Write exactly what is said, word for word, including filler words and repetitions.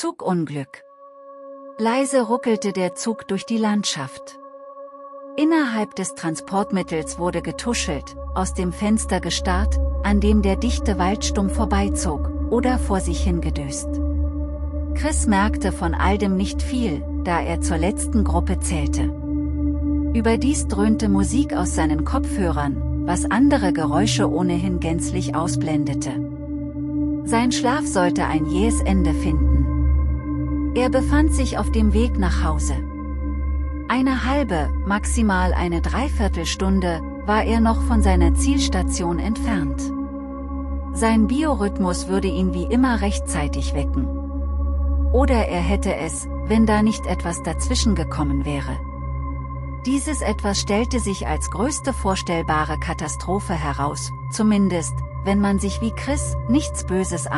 Zugunglück. Leise ruckelte der Zug durch die Landschaft. Innerhalb des Transportmittels wurde getuschelt, aus dem Fenster gestarrt, an dem der dichte Waldstumm vorbeizog, oder vor sich hingedöst. Chris merkte von all dem nicht viel, da er zur letzten Gruppe zählte. Überdies dröhnte Musik aus seinen Kopfhörern, was andere Geräusche ohnehin gänzlich ausblendete. Sein Schlaf sollte ein jähes Ende finden. Er befand sich auf dem Weg nach Hause. Eine halbe, maximal eine Dreiviertelstunde, war er noch von seiner Zielstation entfernt. Sein Biorhythmus würde ihn wie immer rechtzeitig wecken. Oder er hätte es, wenn da nicht etwas dazwischen gekommen wäre. Dieses Etwas stellte sich als größte vorstellbare Katastrophe heraus, zumindest, wenn man sich wie Chris nichts Böses